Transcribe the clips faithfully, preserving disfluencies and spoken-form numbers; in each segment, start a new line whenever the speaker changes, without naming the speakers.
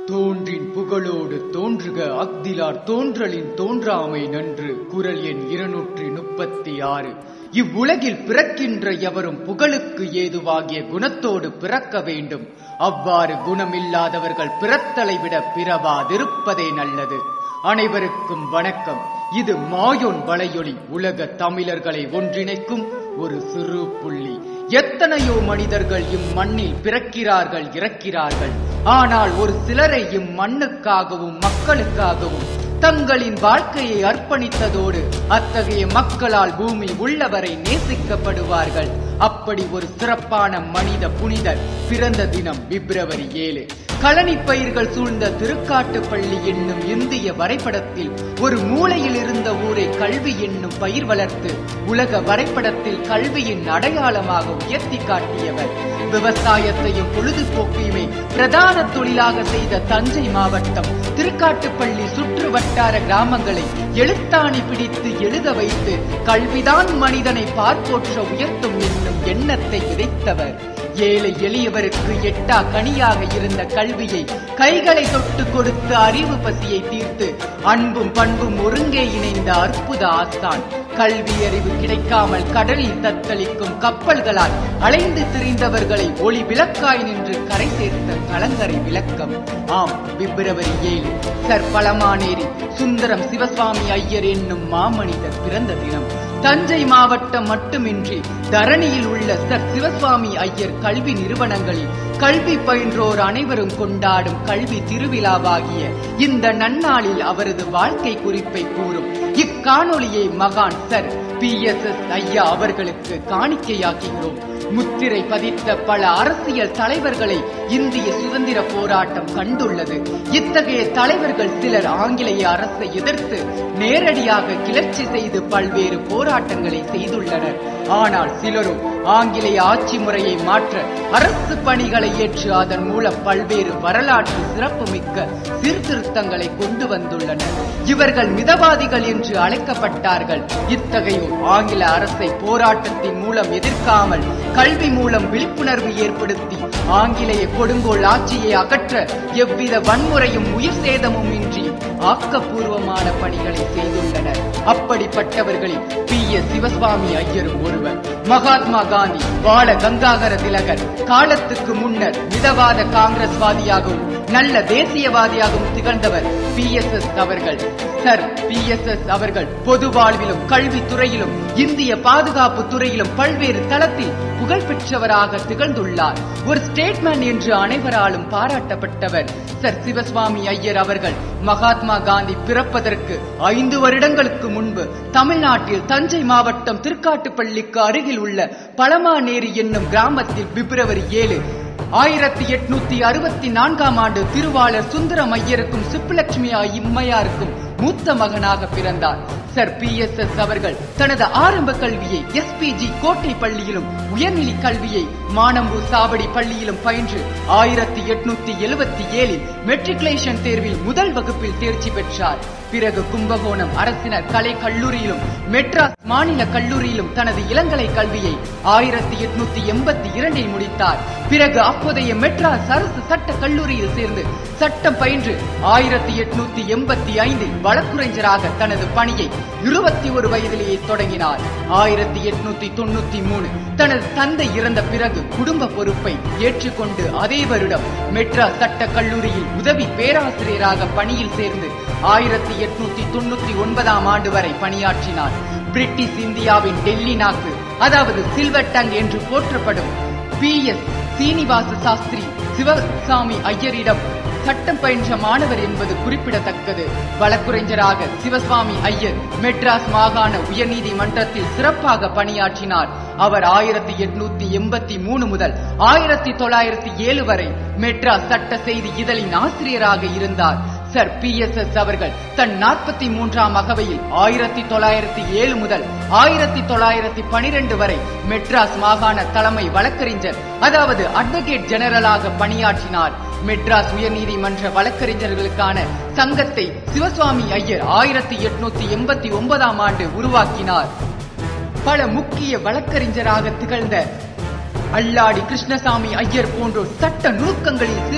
தோன்றின் புகழோடு தோன்றுக அக்திலார் தோன்றலின் தோன்றாமை நன்று. குறள் எண் இருநூற்றி முப்பத்தி ஆறு. இவ்வுலகில் பிறக்கின்ற எவரும் புகழுக்கு ஏதுவாகிய குணத்தோடு பிறக்க வேண்டும். அவ்வாறு குணமில்லாதவர்கள் பிறத்தலை விட பிறவாதிருப்பதே நல்லது. அனைவருக்கும் வணக்கம். இது மாயோன் வலையொலி, உலக தமிழர்களை ஒன்றிணைக்கும் ஒரு சிறு புள்ளி. எத்தனையோ மனிதர்கள் இம்மண்ணில் பிறக்கிறார்கள், இறக்கிறார்கள். ஆனால் ஒரு சிலரை இம்மண்ணுக்காகவும் மக்களுக்காகவும் தங்களின் வாழ்க்கையை அர்ப்பணித்ததோடு அத்தகைய மக்களால் பூமி உள்ளவரை நேசிக்கப்படுவார்கள். அப்படி ஒரு சிறப்பான மனித புனிதர் பிறந்த தினம் பிப்ரவரி ஏழு. களனி பயிர்கள் சூழ்ந்த திருக்காட்டுப்பள்ளி என்னும் இந்திய வரைபடத்தில் ஒரு மூலையில் இருந்த ஊரை கல்வி என்னும் பயிர் வளர்த்து உலக வரைபடத்தில் கல்வியின் அடையாளமாக உயர்த்தி காட்டியவர். விவசாயத்தையும் பொழுதுபோக்கையுமே பிரதான தொழிலாக செய்த தஞ்சை மாவட்டம் திருக்காட்டுப்பள்ளி சுற்று வட்டார கிராமங்களை எழுத்தாணி பிடித்து எழுத வைத்து கல்விதான் மனிதனை பார்ப்போற்ற உயர்த்தும் என்னும் எண்ணத்தை விதைத்தவர். ஏழை எளியவருக்கு எட்டா கனியாக இருந்த கல்வியை கைகளை தொட்டு கொடுத்து அறிவு பசியை தீர்த்து அன்பும் பண்பும் ஒருங்கே இணைந்த அற்புத ஆசான். கல்வி அறிவு கிடைக்காமல் கடலில் தத்தளிக்கும் கப்பல்களால் அலைந்து திரிந்தவர்களை ஒளி விளக்காய் நின்று கரை சேர்த்த கலங்கரை விளக்கம். ஆம், பிப்ரவரி ஏழு சர் பழமானேரி சுந்தரம் சிவசுவாமி ஐயர் என்னும் மாமனிதர் பிறந்த தினம். தஞ்சை மாவட்டம் மட்டுமின்றி தரணியில் உள்ள சர் சிவசுவாமி ஐயர் கல்வி நிறுவனங்களில் கல்வி பயின்றோர் அனைவரும் கொண்டாடும் கல்வி திருவிழாவாகிய இந்த நன்னாளில் அவரது வாழ்க்கை குறிப்பை கூறும் இக்காணொலியை மகான் சர் பி எஸ் எஸ் ஐயா அவர்களுக்கு காணிக்கையாக்குகிறோம். முத்திரை பதித்த பல அரசியல் தலைவர்களை இந்திய சுதந்திர போராட்டம் கண்டுள்ளது. இத்தகைய தலைவர்கள் சிலர் ஆங்கிலேய அரசை எதிர்த்து நேரடியாக கிளர்ச்சி செய்து பல்வேறு போராட்டங்களை செய்துள்ளனர். ஆனால் சிலரும் ஆங்கிலேய ஆட்சி முறையை மாற்ற அரசு பணிகளை ஏற்று அதன் மூலம் பல்வேறு வரலாற்று சிறப்புமிக்க சீர்திருத்தங்களை கொண்டு வந்துள்ளனர். இவர்கள் மிதவாதிகள் என்று அழைக்கப்பட்டார்கள். இத்தகையோர் ஆங்கில அரசை போராட்டத்தின் மூலம் எதிர்க்காமல் கல்வி மூலம் விழிப்புணர்வு ஏற்படுத்தி ஆங்கிலேய கொடுங்கோல் ஆட்சியை அகற்ற எவ்வித வன்முறையும் உயிர் சேதமும் இன்றி ஆக்கப்பூர்வமான பணிகளை செய்துள்ளனர். அப்படிப்பட்டவர்களில் பி எஸ் சிவசுவாமி ஐயரும் ஒருவர். மகாத்மா காந்தி, பால கங்காதர திலகர் காலத்துக்கு முன்னர் மிதவாத காங்கிரஸ்வாதியாகவும் நல்ல தேசியவாதியாகவும் திகழ்ந்தவர் பி எஸ் எஸ் அவர்கள். சர் பி எஸ் எஸ் அவர்கள் பொது வாழ்விலும் கல்வித்துறையிலும் இந்திய பாதுகாப்பு துறையிலும் பல்வேறு தளத்தில் புகழ்பெற்றவராக திகழ்ந்துள்ளார். ஒரு ஸ்டேட்மேன் என்று அனைவராலும் பாராட்டப்பட்டவர் சர் சிவசுவாமி ஐயர் அவர்கள். மகாத்மா காந்தி பிறப்பதற்கு ஐந்து வருடங்களுக்கு முன்பு தமிழ்நாட்டில் தஞ்சை மாவட்டம் திருக்காட்டுப்பள்ளிக்கு அருகில் உள்ள பழமானேரி என்னும் கிராமத்தில் பிப்ரவரி ஏழு ஆயிரத்தி எட்நூத்தி அறுபத்தி நான்காம் ஆண்டு திருவாளர் சுந்தரம் ஐயருக்கும் சுப்புலட்சுமி இம்மையாருக்கும் மூத்த மகனாக பிறந்தார். சர் பி எஸ் எஸ் அவர்கள் தனது ஆரம்ப கல்வியை எஸ் பி ஜி கோட்டை பள்ளியிலும் உயர்நிலை கல்வியை மானம்பூர் சாவடி பள்ளியிலும் பயின்று ஆயிரத்தி எட்நூத்தி எழுபத்தி ஏழில் மெட்ரிகுலேஷன் தேர்வில் முதல் வகுப்பில் தேர்ச்சி பெற்றார். பிறகு கும்பகோணம் அரசினர் கலை கல்லூரியிலும் மெட்ராஸ் மாநில கல்லூரியிலும் தனது இளங்கலை கல்வியை ஆயிரத்தி எட்நூத்தி எண்பத்தி இரண்டில் முடித்தார். பிறகு அப்போதைய மெட்ராஸ் அரசு சட்ட கல்லூரியில் சேர்ந்து சட்டம் பயின்று ஆயிரத்தி எட்நூத்தி எண்பத்தி ஐந்தில் வழக்குரைஞராக தனது பணியை இருபத்தி ஒரு வயதிலேயே தொடங்கினார். ஆயிரத்தி எட்நூத்தி தொண்ணூத்தி மூணு தனது தந்தை இறந்த பிறகு குடும்ப பொறுப்பை ஏற்றுக்கொண்டு அதே வருடம் மெட்ராஸ் சட்ட கல்லூரியில் உதவி பேராசிரியராக பணியில் சேர்ந்து ஆயிரத்தி எட்நூத்தி தொண்ணூத்தி ஒன்பதாம் ஆண்டு வரை பணியாற்றினார். பிரிட்டிஷ் இந்தியாவின் டெல்லி நாக்கு, அதாவது சில்வர் டங் என்று போற்றப்படும் பி எஸ் சீனிவாச சாஸ்திரி சிவசாமி ஐயரிடம் சட்டம் பயின்ற மாணவர் என்பது குறிப்பிடத்தக்கது. வழக்குரைஞராக சிவசுவாமி ஐயர் மெட்ராஸ் மாகாண உயர்நீதிமன்றத்தில் சிறப்பாக பணியாற்றினார். அவர் ஆயிரத்தி எட்நூத்தி எண்பத்தி மூணு முதல் ஆயிரத்தி தொள்ளாயிரத்தி ஏழு வரை மெட்ராஸ் சட்ட செய்தி இதழின் ஆசிரியராக இருந்தார். சர் பி எஸ் எஸ் அவர்கள் தன் நாற்பத்தி மூன்றாம் அகவையில் ஆயிரத்தி தொள்ளாயிரத்தி ஏழு முதல் ஆயிரத்தி தொள்ளாயிரத்தி பனிரெண்டு வரை மெட்ராஸ் மாகாண தலைமை வழக்கறிஞர், அதாவது அட்வகேட் ஜெனரலாக பணியாற்றினார். மெட்ராஸ் உயர்நீதிமன்ற வழக்கறிஞர்களுக்கான சங்கத்தை சிவசுவாமி ஐயர் ஆயிரத்தி எட்நூத்தி எண்பத்தி ஒன்பதாம் ஆண்டு உருவாக்கினார். பல முக்கிய வழக்கறிஞராக திகழ்ந்த அல்லாடி கிருஷ்ணசாமி ஐயர் போன்றோர் சட்ட நுணுக்கங்களில் சிவசாமி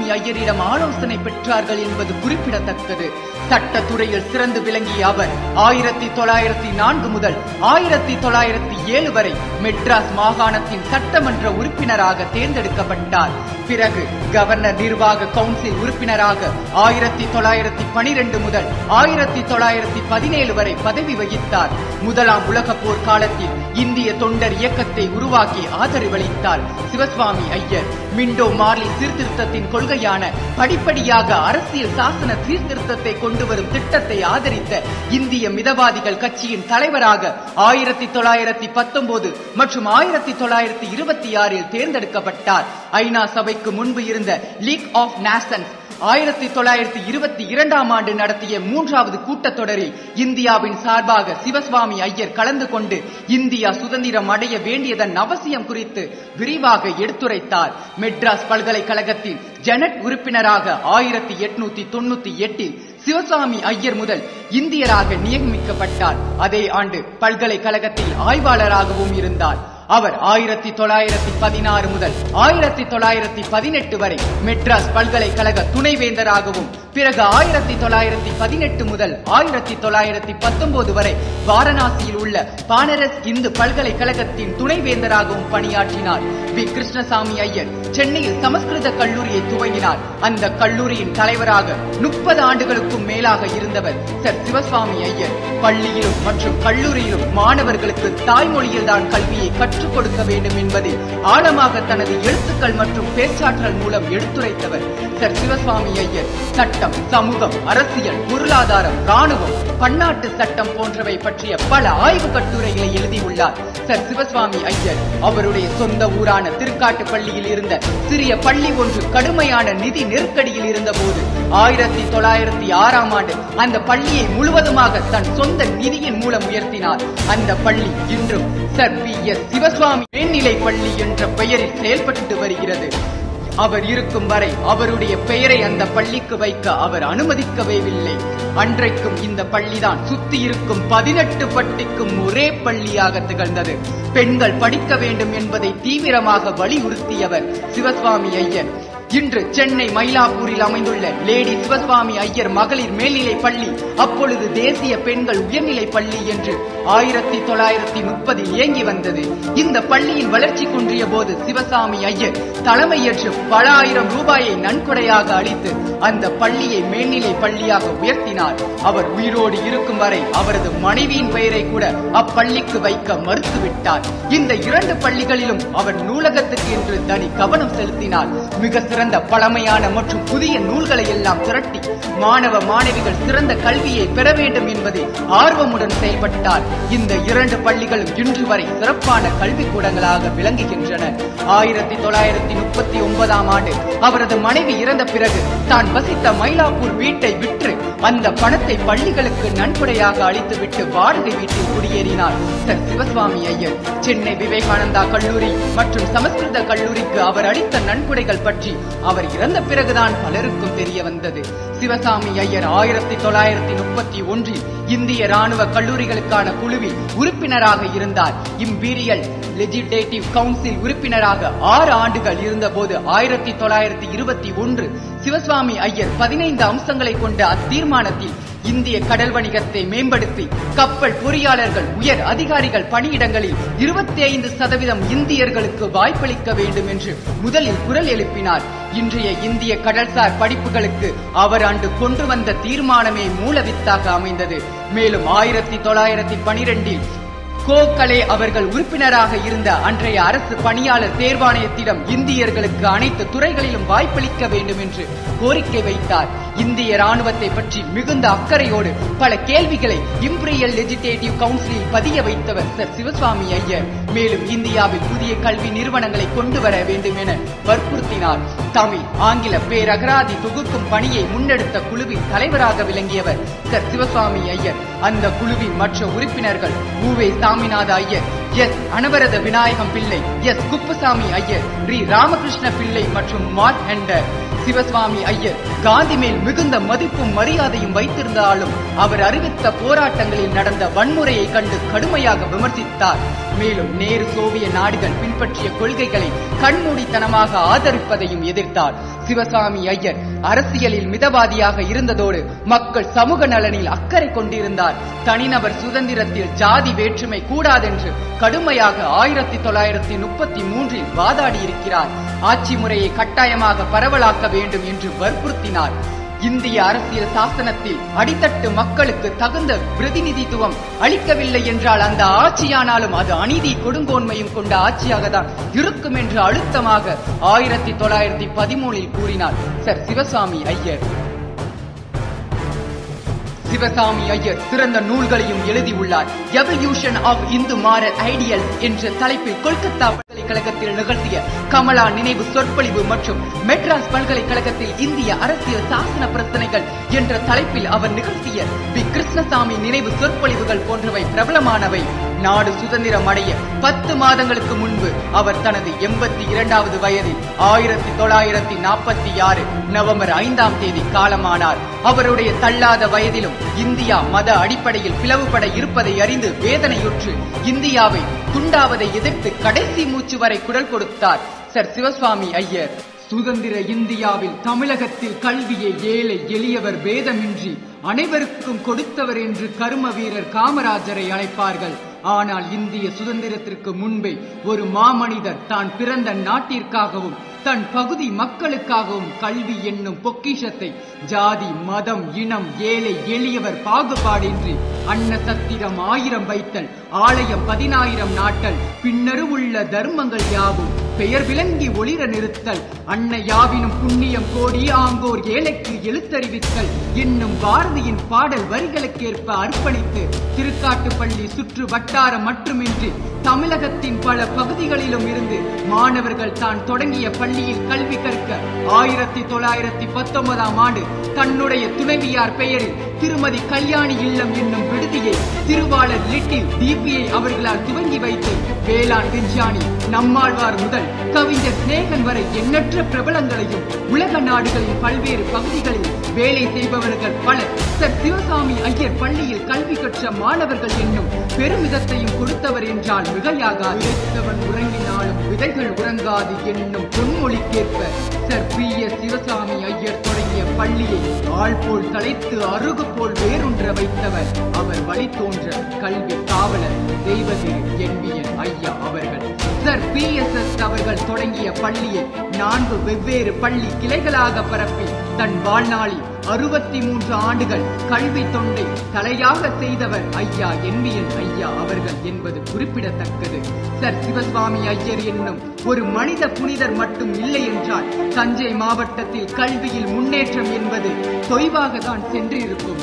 சிவஸ்வாமி ஐயரிடம் ஆலோசனை பெற்றார்கள் என்பது குறிப்பிடத்தக்கது. சட்டத்துறையில் சிறந்து விளங்கிய அவர் ஆயிரத்தி தொள்ளாயிரத்தி நான்கு முதல் ஆயிரத்தி தொள்ளாயிரத்தி ஏழு வரை மெட்ராஸ் மாகாணத்தின் சட்டமன்ற உறுப்பினராக தேர்ந்தெடுக்கப்பட்டார். பிறகு கவர்னர் நிர்வாக கவுன்சில் உறுப்பினராக ஆயிரத்தி தொள்ளாயிரத்தி பனிரெண்டு முதல் ஆயிரத்தி தொள்ளாயிரத்தி பதினேழு வரை பதவி வகித்தார். முதலாம் உலக போர் காலத்தில் இந்திய தொண்டர் இயக்கத்தை உருவாக்கி ஆதரவளித்தார் சிவஸ்வாமி ஐயர். மிண்டோ மார்லி சீர்திருத்தத்தின் கொள்கையான படிப்படியாக அரசியல் சாசன சீர்திருத்தத்தை கொண்டு வரும் திட்டத்தை ஆதரித்த இந்திய மிதவாதிகள் கட்சியின் தலைவராக ஆயிரத்தி தொள்ளாயிரத்தி பத்தொன்பது மற்றும் ஆயிரத்தி தொள்ளாயிரத்தி இருபத்தி ஆறில் தேர்ந்தெடுக்கப்பட்டார். ஐநா சபைக்கு முன்பு இருந்த லீக் ஆஃப் நேஷன்ஸ் ஆயிரத்தி தொள்ளாயிரத்தி இருபத்தி இரண்டாம் ஆண்டு நடத்திய மூன்றாவது கூட்டத்தொடரில் இந்தியாவின் சார்பாக சிவஸ்வாமி ஐயர் கலந்து கொண்டு இந்தியா சுதந்திரம் அடைய வேண்டியதன் அவசியம் குறித்து விரிவாக எடுத்துரைத்தார். மெட்ராஸ் பல்கலைக்கழகத்தில் ஜெனட் உறுப்பினராக ஆயிரத்தி எட்நூத்தி தொண்ணூத்தி எட்டில் சிவஸ்வாமி ஐயர் முதல் இந்தியராக நியமிக்கப்பட்டார். அதே ஆண்டு பல்கலைக்கழகத்தில் ஆய்வாளராகவும் இருந்தார். அவர் ஆயிரத்தி தொள்ளாயிரத்தி பதினாறு முதல் ஆயிரத்தி தொள்ளாயிரத்தி பதினெட்டு வரை மெட்ராஸ் பல்கலைக்கழக துணைவேந்தராகவும், பிறகு ஆயிரத்தி தொள்ளாயிரத்தி பதினெட்டு முதல் ஆயிரத்தி தொள்ளாயிரத்தி பத்தொன்பது வரை வாரணாசியில் உள்ள பானரஸ் இந்து பல்கலைக்கழகத்தின் துணைவேந்தராகவும் பணியாற்றினார். வி கிருஷ்ணசாமி ஐயர் சென்னையில் சமஸ்கிருத கல்லூரியை துவங்கினார். அந்த கல்லூரியின் தலைவராக முப்பது ஆண்டுகளுக்கும் மேலாக இருந்தவர் சர் சிவஸ்வாமி ஐயர். பள்ளியிலும் மற்றும் கல்லூரியிலும் மாணவர்களுக்கு தாய்மொழியில் தான் கல்வியை கற்றுக் கொடுக்க வேண்டும் என்பதில் ஆழமாக தனது எழுத்துக்கள் மற்றும் பேச்சாற்றல் மூலம் எடுத்துரைத்தவர் சர் சிவஸ்வாமி ஐயர். சட்டம், சமூகம், அரசியல், பொருளாதாரம், ராணுவம், பன்னாட்டு சட்டம் போன்றவை பற்றிய பல ஆய்வு கட்டுரைகளை எழுதியுள்ளார் சர் சிவஸ்வாமி ஐயர். அவருடைய சொந்த ஊரான திருக்காட்டுப்பள்ளியில் இருந்த சிறிய பள்ளி ஒன்று கடுமையான நிதி நெருக்கடியில் இருந்த போது ஆயிரத்தி தொள்ளாயிரத்தி ஆறாம் ஆண்டு அந்த பள்ளியை முழுவதுமாக தன் சொந்த நிதியின் மூலம் உயர்த்தினார். அந்த பள்ளி இன்றும் சர் பி எஸ் சிவஸ்வாமி மேல்நிலை பள்ளி என்ற பெயரில் செயல்பட்டு வருகிறது. அவர் இருக்கும் வரை அவருடைய பெயரை அந்த பள்ளிக்கு வைக்க அவர் அனுமதிக்கவே இல்லை. அன்றைக்கும் இந்த பள்ளிதான் சுத்தி இருக்கும் பதினெட்டு பட்டிக்கும் ஒரே பள்ளியாக திகழ்ந்தது. பெண்கள் படிக்க வேண்டும் என்பதை தீவிரமாக வலியுறுத்தியவர் சிவஸ்வாமி ஐயர். இன்று சென்னை மயிலாப்பூரில் அமைந்துள்ள லேடி சிவஸ்வாமி ஐயர் மகளிர் மேல்நிலை பள்ளி அப்பொழுது தேசிய பெண்கள் உயர்நிலை பள்ளி என்று ஆயிரத்தி தொள்ளாயிரத்தி முப்பதில் இயங்கி வந்தது. இந்த பள்ளியின் வளர்ச்சி குன்றிய போது சிவஸ்வாமி ஐயர் தலைமையேற்று பல ஆயிரம் ரூபாயை நன்கொடையாக அளித்து அந்த பள்ளியை மேல்நிலை பள்ளியாக உயர்த்தினார். அவர் உயிரோடு இருக்கும் வரை அவரது மனைவியின் பெயரை கூட அப்பள்ளிக்கு வைக்க மறுத்துவிட்டார். இந்த இரண்டு பள்ளிகளிலும் அவர் நூலகத்துக்கு என்று தனி கவனம் செலுத்தினார். மிக சிறந்த பழமையான மற்றும் புதிய நூல்களை எல்லாம் திரட்டி மாணவ மாணவிகள் சிறந்த கல்வியை பெற வேண்டும் என்பதில் ஆர்வமுடன் செயல்பட்டார். இந்த இரண்டு பள்ளிகளும் இன்று வரை சிறப்பான கல்விக்கூடங்களாக விளங்குகின்றன. ஆயிரத்தி தொள்ளாயிரத்தி முப்பத்தி ஒன்பதாம் ஆண்டு அவரது மனைவி இறந்த பிறகு தான் வசித்த மயிலாப்பூர் வீட்டை விற்று அந்த பணத்தை பள்ளிகளுக்கு நன்கொடையாக அளித்துவிட்டு வாடகை வீட்டில் குடியேறினார் சர் சிவஸ்வாமி ஐயர். சென்னை விவேகானந்தா கல்லூரி மற்றும் சமஸ்கிருத கல்லூரிக்கு அவர் அளித்த நன்கொடைகள் பற்றி அவர் இறந்த பிறகுதான் பலருக்கும் தெரிய வந்தது. சிவசாமி ஐயர் ஆயிரத்தி தொள்ளாயிரத்தி முப்பத்தி ஒன்றில் இந்திய ராணுவ கல்லூரிகளுக்கான குழுவில் உறுப்பினராக இருந்தார். இம்பீரியல் லெஜிஸ்லேட்டிவ் கவுன்சில் உறுப்பினராக ஆறு ஆண்டுகள் இருந்தபோது ஆயிரத்தி தொள்ளாயிரத்தி இருபத்தி ஒன்று சிவஸ்வாமி ஐயர் பதினைந்து அம்சங்களை கொண்ட அத்தீர்மானத்தில் இந்திய கடல் வணிகத்தை மேம்படுத்தி கப்பல் பொறியாளர்கள், உயர் அதிகாரிகள் பணியிடங்களில் இருபத்தி ஐந்து சதவீதம் இந்தியர்களுக்கு வாய்ப்பளிக்க வேண்டும் என்று முதலில் குரல் எழுப்பினார். இன்றைய இந்திய கடல்சார் படிப்புகளுக்கு அவர் அன்று கொண்டு வந்த தீர்மானமே மூலவித்தாக அமைந்தது. மேலும் ஆயிரத்தி தொள்ளாயிரத்தி பனிரெண்டில் கோகலே அவர்கள் உறுப்பினராக இருந்த அன்றைய அரசு பணியாளர் தேர்வாணையத்திடம் இந்தியர்களுக்கு அனைத்து துறைகளிலும் வாய்ப்பளிக்க வேண்டும் என்று கோரிக்கை வைத்தார். இந்திய ராணுவத்தை பற்றி மிகுந்த அக்கறையோடு பல கேள்விகளை இம்பீரியல் லெஜிஸ்லேட்டிவ் கவுன்சிலில் பதிய வைத்தவர் சர் சிவஸ்வாமி ஐயர். மேலும் இந்தியாவில் புதிய கல்வி நிறுவனங்களை கொண்டு வர வேண்டும் என வற்புறுத்தினார். தமிழ், ஆங்கில பேரகராதி தொகுக்கும் பணியை முன்னெடுத்த குழுவின் தலைவராக விளங்கியவர் சர் சிவஸ்வாமி ஐயர். அந்த குழுவின் மற்ற உறுப்பினர்கள் உவே சாமிநாத ஐயர், எஸ் அனவரத விநாயகம் பிள்ளை, எஸ் குப்புசாமி ஐயர், ரி ராமகிருஷ்ண பிள்ளை மற்றும் மார்க் ஹெண்டர். சிவஸ்வாமி ஐயர் காந்தி மேல் மிகுந்த மதிப்பும் மரியாதையும் வைத்திருந்தாலும் அவர் அறிவித்த போராட்டங்களில் நடந்த வன்முறையை கண்டு கடுமையாக விமர்சித்தார். மேலும் நேரு சோவியத் நாடுகள் பின்பற்றிய கொள்கைகளை கண்மூடித்தனமாக ஆதரிப்பதையும் எதிர்த்தார். சிவசாமி ஐயர் அரசியலில் மிதவாதியாக இருந்ததோடு மக்கள் சமூக நலனில் அக்கறை கொண்டிருந்தார். தனிநபர் சுதந்திரத்தில் ஜாதி வேற்றுமை கூடாதென்று கடுமையாக ஆயிரத்தி தொள்ளாயிரத்தி முப்பத்தி மூன்றில் வாதாடி இருக்கிறார். ஆட்சி முறையை கட்டாயமாக பரவலாக்க வேண்டும் என்று வற்புறுத்தினார். இந்திய அரசியல் சாசனத்தில் அடித்தட்டு மக்களுக்கு தகுந்த பிரதிநிதித்துவம் அளிக்கவில்லை என்றால் அந்த ஆட்சியானாலும் அது அநீதி கொடுங்கோன்மையும் கொண்ட ஆட்சியாக தான் இருக்கும் என்று அழுத்தமாக ஆயிரத்தி தொள்ளாயிரத்தி பதிமூணில் கூறினார் சர் சிவசாமி ஐயர். சிவசாமி ஐயர் சிறந்த நூல்களையும் எழுதியுள்ளார். Evolution of Hindu moral ideals என்ற தலைப்பில் கொல்கத்தா பல்கலைக்கழகத்தில் நிகழ்த்திய கமலா நினைவு சொற்பொழிவு மற்றும் மெட்ராஸ் பல்கலைக்கழகத்தில் இந்திய அரசியல் சாசன பிரச்சனைகள் என்ற தலைப்பில் அவர் நிகழ்த்திய பி கிருஷ்ணசாமி நினைவு சொற்பொழிவுகள் போன்றவை பிரபலமானவை. நாடு சுதந்திரம் அடைய பத்து மாதங்களுக்கு முன்பு அவர் தனது எண்பத்தி இரண்டாவது வயதில் ஆயிரத்தி தொள்ளாயிரத்தி நாற்பத்தி ஆறு நவம்பர் ஐந்தாம் தேதி காலமானார். அவருடைய தள்ளாத வயதிலும் இந்தியா மத அடிப்படையில் பிளவுபட இருப்பதை அறிந்து வேதனையுற்று இந்தியாவை துண்டாவதை எதிர்த்து கடைசி மூச்சு வரை குரல் கொடுத்தார் சர் சிவசுவாமி ஐயர். சுதந்திர இந்தியாவில் தமிழகத்தில் கல்வியை ஏழை எளியவர் பேதமின்றி அனைவருக்கும் கொடுத்தவர் என்று கர்ம வீரர் காமராஜரை அழைப்பார்கள். ஆனால் இந்திய சுதந்திரத்திற்கு முன்பே ஒரு மாமனிதர் தான் பிறந்த நாட்டிற்காகவும் தன் பகுதி மக்களுக்காகவும் கல்வி என்னும் பொக்கிஷத்தை ஜாதி மதம் இனம் ஏழை எளியவர் பாகுபாடின்றி அன்ன சத்திரம் ஆயிரம் வைத்தல் ஆலயம் பதினாயிரம் நாட்டல் பின்னருவுள்ள தர்மங்கள் யாவும் பெயர் விளங்கி ஒளிர நிறுத்தல் அன்னை யாவினும் புண்ணியம் கோடி ஆங்கோர் ஏழைக்கு எழுத்தறிவித்தல் என்னும் பாரதியின் பாடல் வரிகளுக்கேற்ப அர்ப்பணித்து திருக்காட்டுப்பள்ளி சுற்று வட்டாரம் மட்டுமின்றி தமிழகத்தின் பல பகுதிகளிலும் இருந்து மாணவர்கள் தான் தொடங்கிய பள்ளியில் கல்வி கற்க ஆயிரத்தி தொள்ளாயிரத்தி பத்தொன்பதாம் ஆண்டு தன்னுடைய துணைவியார் பெயரில் திருமதி கல்யாணி இல்லம் என்னும் விடுதியை திருவாளர் லிட்டில் டிபிஐ அவர்களால் துவங்கி வைத்து வேளாண் விஞ்ஞானி நம்மாழ்வார் முதல் கவிஞர் சிநேகன் வரை எண்ணற்ற பிரபலங்களையும் உலக நாடுகளின் பல்வேறு பகுதிகளில் வேலை செய்பவர்கள் பலர் சர் சிவசாமி ஐயர் பள்ளியில் கல்வி கற்ற மாணவர்கள் என்னும் பெருமிதத்தையும் கொடுத்தவர் என்றால் மிகையாகாது. உறங்கினாலும் விதைகள் உறங்காது என்னும் பொன்மொழிக்கேற்ப sir P S Sivasami Iyer தொடங்கிய பள்ளியை ஆள் போல் தலைத்து அருகு போல் வேறொன்ற வைத்தவர் அவர் வழித்தோன்ற கல்வி காவலர் தெய்வதிரு என்பியன் ஐயா அவர்கள். சர் பி எஸ் எஸ் அவர்கள் தொடங்கிய பள்ளியை நான்கு வெவ்வேறு பள்ளி கிளைகளாக பரப்பி தன் வாழ்நாளில் அறுபத்தி மூன்று ஆண்டுகள் கல்வி தொண்டை தலையாக செய்தவர் ஐயா என்பியன் ஐயா அவர்கள் என்பது குறிப்பிடத்தக்கது. சர் சிவசுவாமி ஐயர் என்னும் ஒரு மனித புனிதர் மட்டும் இல்லை என்றால் தஞ்சை மாவட்டத்தில் கல்வியில் முன்னேற்றம் என்பது தொய்வாக தான் சென்றிருக்கும்.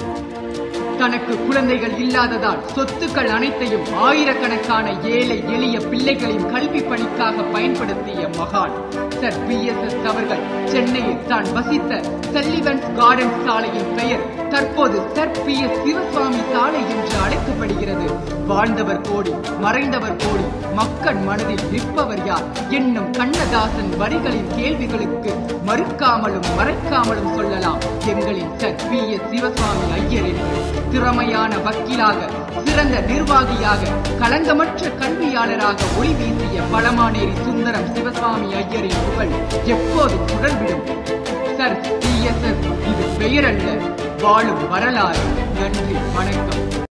தனக்கு குழந்தைகள் இல்லாததால் சொத்துக்கள் அனைத்தையும் ஆயிரக்கணக்கான ஏழை எளிய பிள்ளைகளின் கல்வி பணிக்காக பயன்படுத்திய மகான் சர் பி எஸ் எஸ் அவர்கள் சென்னையில் தான் வசித்த செல்லிவன்ஸ் கார்டன் சாலையின் பெயர் தற்போது சர் பி எஸ் சிவசுவாமி சாலை என்று அழைக்கப்படுகிறது. வாழ்ந்தவர் கோடி மறைந்தவர் கோடி மக்கள் மனதில் நிற்பவர் யார் என்னும் கண்ணதாசன் வரிகளின் கேள்விகளுக்கு மறுக்காமலும் மறைக்காமலும் சொல்லலாம் எங்களின் sir P S Sivaswami Iyer என்று. திறமையான வக்கீலாக சிறந்த நிர்வாகியாக களங்கமற்ற கல்வியாளராக ஒளி வீசிய பழமானேரி சுந்தரம் சிவசுவாமி ஐயரின் புகழ் எப்போதும் தொடர்பிடும். சர் பி எஸ் எஸ் இது பெயரல்ல, வாழும் வரலாறு. நன்றி, வணக்கம்.